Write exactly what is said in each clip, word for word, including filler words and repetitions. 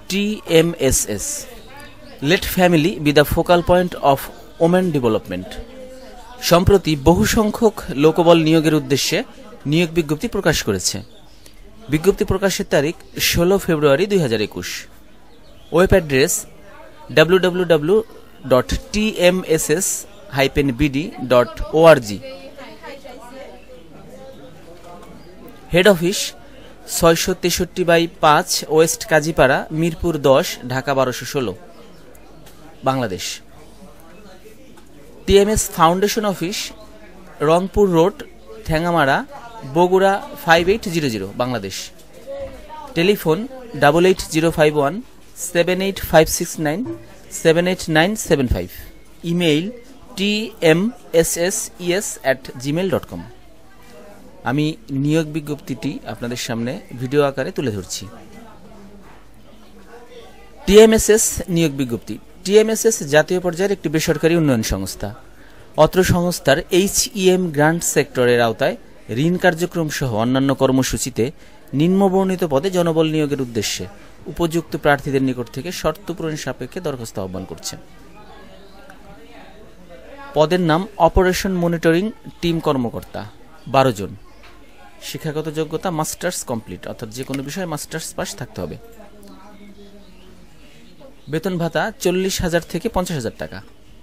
T M S S, let family be the focal point of women development, সম্প্রতি বহু সংখ্যক লোকবল নিয়োগের উদ্দেশ্যে নিয়োগ বিজ্ঞপ্তি প্রকাশ করেছে। বিজ্ঞপ্তি প্রকাশের তারিখ ষোলো ফেব্রুয়ারি দুই হাজার একুশ। Web address W W W dot T M S S hyphen B D dot O R G. Head office ছয়শো তেষট্টি বাই পাঁচ ওয়েস্ট কাজীপাড়া, মিরপুর দশ, ঢাকা বারোশো ষোলো, Bangladesh. TMS foundation office Rangpur road, Thengamara, Bogura five eight zero zero, Bangladesh. Telephone double eight zero five one seven eight five six nine seven eight nine seven five. Email T M S S ES at Gmail dot com. আমি নিয়োগ বিজ্ঞপ্তিটি আপনাদের সামনে video আকারে তুলে ধরছি। TMSS নিয়োগ বিজ্ঞপ্তি। টিএমএসএস জাতীয় পর্যায়ের একটি বেসরকারি উন্নয়ন সংস্থা। অত্র সংস্থার এইচইএম গ্রান্ট সেক্টরের আওতায় ঋণ কার্যক্রম সহ অন্যান্য কর্মসূচিতে নিম্নবর্ণিত পদে জনবল নিয়োগের উদ্দেশ্যে উপযুক্ত প্রার্থীদের নিকট থেকে শর্ত পূরণ সাপেক্ষে দরখাস্ত আহ্বান করছে। পদের নাম অপারেশন মনিটরিং টিম কর্মকর্তা, বারো জন। শিক্ষাগত যোগ্যতা মাস্টার্স কমপ্লিট, অর্থাৎ যে কোনো বিষয়ে মাস্টার্স পাস থাকতে হবে। বেতন ভাতা চল্লিশ হাজার থেকে পঞ্চাশ হাজার টাকা।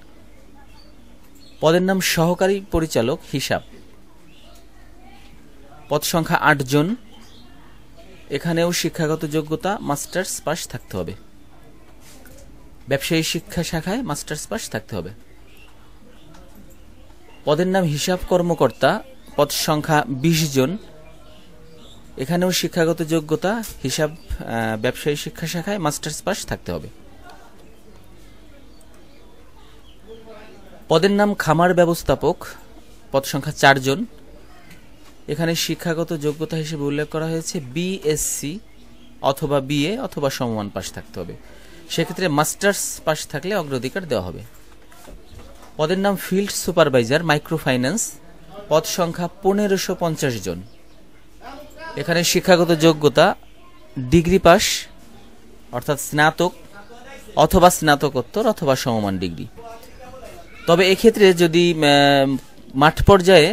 পদের নাম সহকারী পরিচালক হিসাব, পদ সংখ্যা আট জন। এখানেও শিক্ষাগত যোগ্যতা মাস্টার্স পাস থাকতে হবে। ব্যবসায়ী শিক্ষা শাখায় মাস্টার্স পাস থাকতে হবে। পদের নাম হিসাব কর্মকর্তা, পদ সংখ্যা বিশ জন। এখানেও শিক্ষাগত যোগ্যতা হিসাব ব্যবসায়ী শিক্ষা শাখায় মাস্টার্স পাস থাকতে হবে। পদের নাম খামার ব্যবস্থাপক, পদ সংখ্যা চার জন। এখানে শিক্ষাগত যোগ্যতা হিসেবে উল্লেখ করা হয়েছে বিএসসি অথবা বিএ অথবা সমমান পাস থাকতে হবে। সেক্ষেত্রে মাস্টার্স পাস থাকলে অগ্রাধিকার দেওয়া হবে। পদের নাম ফিল্ড সুপারভাইজার মাইক্রো ফাইন্যান্স, পদ সংখ্যা পনেরোশো পঞ্চাশ জন। এখানে শিক্ষাগত যোগ্যতা ডিগ্রি পাস অর্থাৎ স্নাতক অথবা স্নাতকোত্তর অথবা সমমান ডিগ্রি। তবে এক্ষেত্রে যদি মাঠ পর্যায়ে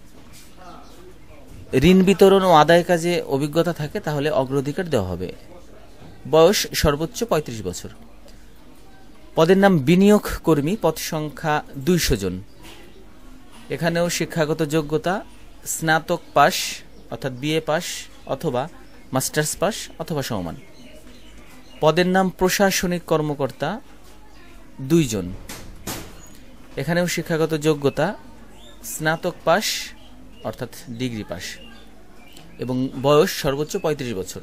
ঋণ বিতরণ ও আদায় কাজে অভিজ্ঞতা থাকে তাহলে অগ্রাধিকার দেওয়া হবে। বয়স সর্বোচ্চ পঁয়ত্রিশ বছর। পদের নাম বিনিয়োগ কর্মী, পদ সংখ্যা দুইশো জন। এখানেও শিক্ষাগত যোগ্যতা স্নাতক পাস অর্থাৎ বিএ পাস অথবা মাস্টার্স পাস অথবা সমমান। পদের নাম প্রশাসনিক কর্মকর্তা, দুইজন। এখানেও শিক্ষাগত যোগ্যতা স্নাতক পাস অর্থাৎ ডিগ্রি পাস এবং বয়স সর্বোচ্চ পঁয়ত্রিশ বছর।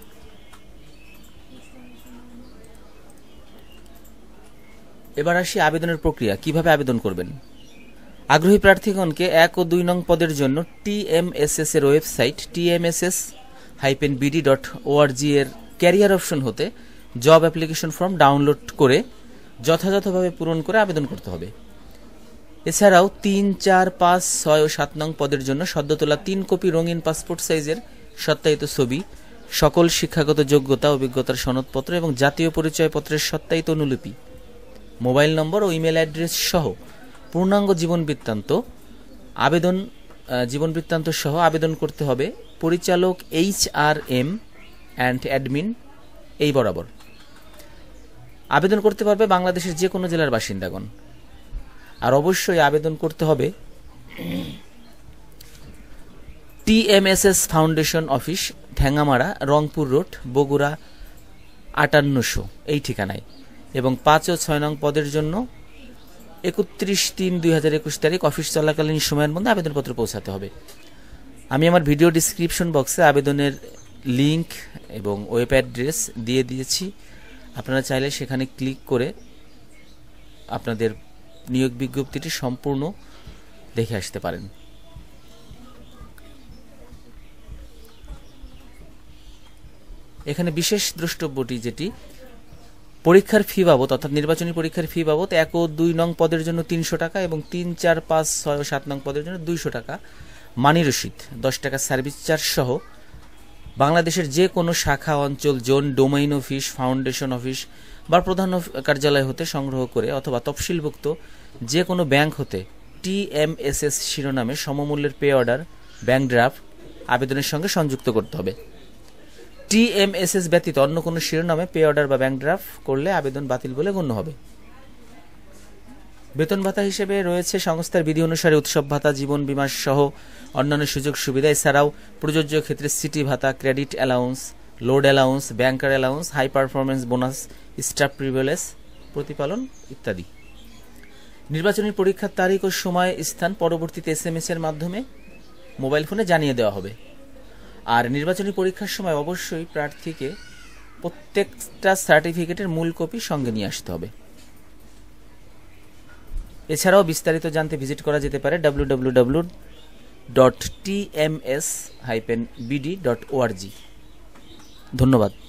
এবার আসি আবেদনের প্রক্রিয়া, কিভাবে আবেদন করবেন। আগ্রহী প্রার্থীগণকে এক ও দুই নং পদের জন্য টিএমএসএস এর website TMSS hyphen BD dot ORG এর ক্যারিয়ার অপশন হতে জব অ্যাপ্লিকেশন ফর্ম ডাউনলোড করে যথাযথভাবে পূরণ করে আবেদন করতে হবে। এছাড়াও তিন, চার, পাঁচ, ছয় ও সাত নং পদের জন্য সদ্য তোলা তিন কপি রঙিন পাসপোর্ট সাইজের সত্যায়িত ছবি, সকল শিক্ষাগত যোগ্যতা, অভিজ্ঞতার সনদপত্র এবং জাতীয় পরিচয়পত্রের সত্যায়িত অনুলিপি, মোবাইল নম্বর ও ইমেল অ্যাড্রেস সহ পূর্ণাঙ্গ জীবন বৃত্তান্ত আবেদন জীবন বৃত্তান্ত সহ আবেদন করতে হবে পরিচালক H R M and admin এই বরাবর। আবেদন করতে পারবে বাংলাদেশের যে কোনো জেলার বাসিন্দাগণ। আর অবশ্যই আবেদন করতে হবে TMSS foundation office, Thengamara, Rangpur road, Bogura আটান্নশো এই ঠিকানায় এবং পাঁচ ও ছয় নং পদের জন্য একত্রিশ তিন দুই হাজার একুশ তারিখ অফিস চলাকালীন সময়ের মধ্যে আবেদনপত্র পৌঁছাতে হবে। আমি আমার ভিডিও ডিসক্রিপশন বক্সে আবেদনের লিংক এবং ওয়েব অ্যাড্রেস দিয়ে দিয়েছি। আপনারা চাইলে সেখানে ক্লিক করে আপনাদের নিয়োগ বিজ্ঞপ্তিটি সম্পূর্ণ দেখে আসতে পারেন। এখানে বিশেষ দ্রষ্টব্যটি যেটি পরীক্ষার ফি বাবদ অর্থাৎ নির্বাচনী পরীক্ষার ফি বাবদ এক ও দুই নং পদের জন্য তিনশো টাকা এবং তিন, চার, পাঁচ, ছয় ও সাত নং পদের জন্য দুইশো টাকা মানি রসিদ, দশ টাকা সার্ভিস চার্জ সহ বাংলাদেশের যে কোনো শাখা, অঞ্চল, zone, domain office, foundation office বা প্রধান কার্যালয় হতে সংগ্রহ করে অথবা তফসিলভুক্ত যে কোনো ব্যাংক হতে টিএমএসএস শিরোনামে সমমূল্যের পে অর্ডার, ব্যাংক ড্রাফট আবেদনের সঙ্গে সংযুক্ত করতে হবে। টিএমএসএস ব্যতীত অন্য কোনো শিরোনামে পে অর্ডার বা ব্যাংক ড্রাফট করলে আবেদন বাতিল বলে গণ্য হবে। বেতন ভাতা হিসেবে রয়েছে সংস্থার বিধি অনুসারে উৎসব ভাতা, জীবন বীমা সহ অন্যান্য সুযোগ সুবিধা। এছাড়াও প্রযোজ্য ক্ষেত্রে সিটি ভাতা, credit allowance, load allowance, banker allowance, high performance bonus, staff privilege প্রতিপালন ইত্যাদি। নির্বাচনী পরীক্ষার তারিখ ও সময়, স্থান পরবর্তীতে এস এম এস এর মাধ্যমে মোবাইল ফোনে জানিয়ে দেওয়া হবে। আর নির্বাচনী পরীক্ষার সময় অবশ্যই প্রার্থীকে প্রত্যেকটা সার্টিফিকেটের মূল কপি সঙ্গে নিয়ে আসতে হবে। এছাড়াও বিস্তারিত জানতে ভিজিট করা যেতে পারে W W W dot T M S BD dot O R G. ধন্যবাদ।